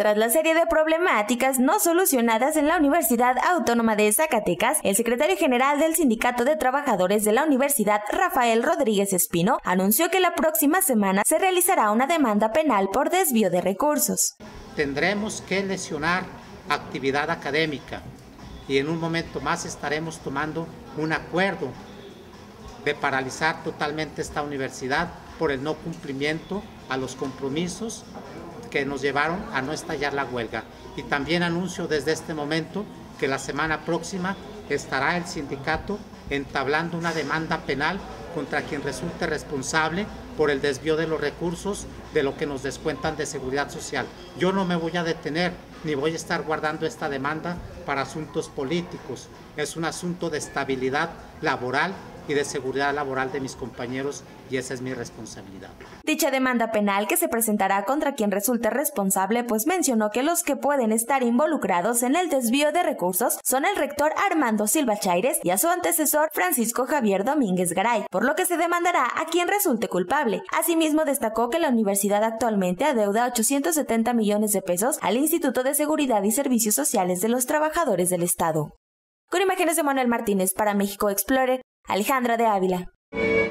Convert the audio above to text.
Tras la serie de problemáticas no solucionadas en la Universidad Autónoma de Zacatecas, el secretario general del Sindicato de Trabajadores de la Universidad, Rafael Rodríguez Espino, anunció que la próxima semana se realizará una demanda penal por desvío de recursos. Tendremos que lesionar actividad académica y en un momento más estaremos tomando un acuerdo de paralizar totalmente esta universidad por el no cumplimiento a los compromisos que nos llevaron a no estallar la huelga. Y también anuncio desde este momento que la semana próxima estará el sindicato entablando una demanda penal contra quien resulte responsable por el desvío de los recursos de lo que nos descuentan de seguridad social. Yo no me voy a detener ni voy a estar guardando esta demanda para asuntos políticos. Es un asunto de estabilidad laboral y de seguridad laboral de mis compañeros y esa es mi responsabilidad. Dicha demanda penal que se presentará contra quien resulte responsable, pues mencionó que los que pueden estar involucrados en el desvío de recursos son el rector Armando Silva Chaires y a su antecesor Francisco Javier Domínguez Garay, por lo que se demandará a quien resulte culpable. Asimismo, destacó que la universidad actualmente adeuda 870 millones de pesos al Instituto de Seguridad y Servicios Sociales de los Trabajadores del Estado. Con imágenes de Manuel Martínez para México Explorer, Alejandra de Ávila.